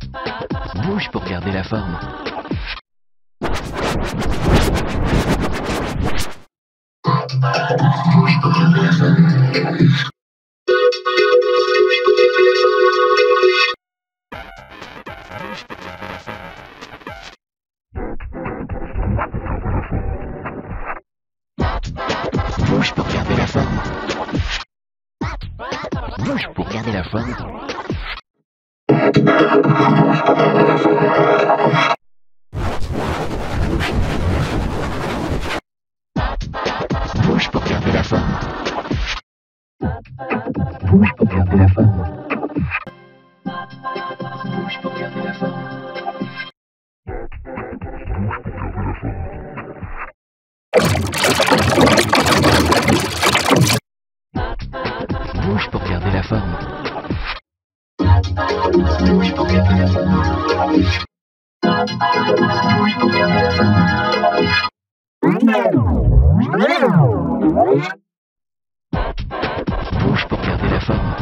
Bouge pour garder la forme. Bouge pour garder la forme. Bouge pour garder la forme. Bouge pour garder la forme. Bouge pour garder la forme. Bouge pour garder la forme. Bouge pour garder la forme. Bouge pour garder la forme. Bouge pour garder la forme. Bouge pour garder la forme. Bouge pour garder la forme.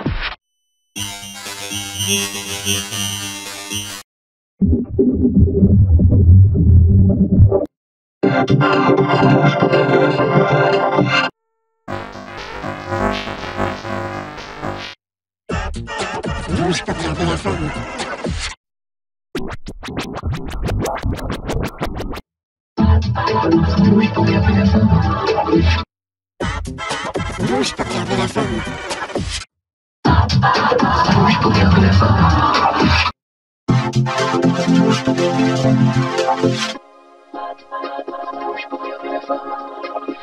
Bouge pour garder la forme. Bouge pour garder la forme. Bouge pour garder la forme. Bouge pour garder la forme. Bouge pour garder la forme. Bouge pour garder la forme.